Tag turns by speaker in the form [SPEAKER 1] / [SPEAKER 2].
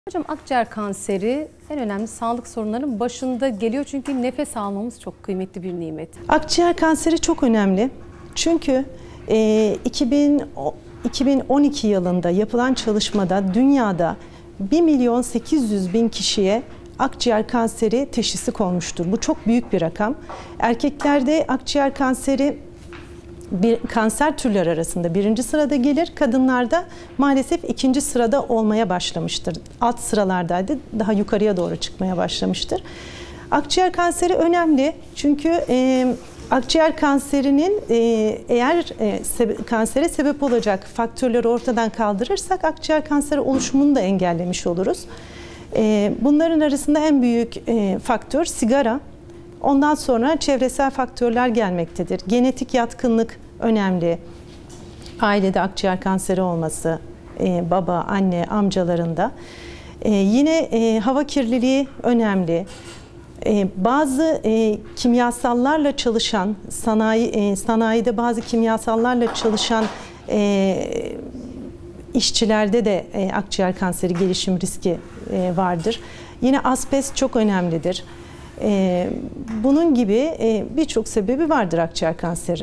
[SPEAKER 1] Hocam akciğer kanseri en önemli sağlık sorunlarının başında geliyor çünkü nefes almamız çok kıymetli bir nimet.
[SPEAKER 2] Akciğer kanseri çok önemli çünkü 2012 yılında yapılan çalışmada dünyada 1.800.000 kişiye akciğer kanseri teşhisi konmuştur. Bu çok büyük bir rakam. Erkeklerde akciğer kanseri kanser türleri arasında 1. sırada gelir. Kadınlarda maalesef 2. sırada olmaya başlamıştır. Alt sıralardaydı, daha yukarıya doğru çıkmaya başlamıştır. Akciğer kanseri önemli çünkü akciğer kanserinin eğer kansere sebep olacak faktörleri ortadan kaldırırsak akciğer kanseri oluşumunu da engellemiş oluruz. Bunların arasında en büyük faktör sigara. Ondan sonra çevresel faktörler gelmektedir. Genetik yatkınlık önemli. Ailede akciğer kanseri olması, baba, anne, amcalarında. Yine hava kirliliği önemli. Bazı kimyasallarla çalışan, sanayide bazı kimyasallarla çalışan işçilerde de akciğer kanseri gelişim riski vardır. Yine asbest çok önemlidir. Bunun gibi birçok sebebi vardır akciğer kanseri.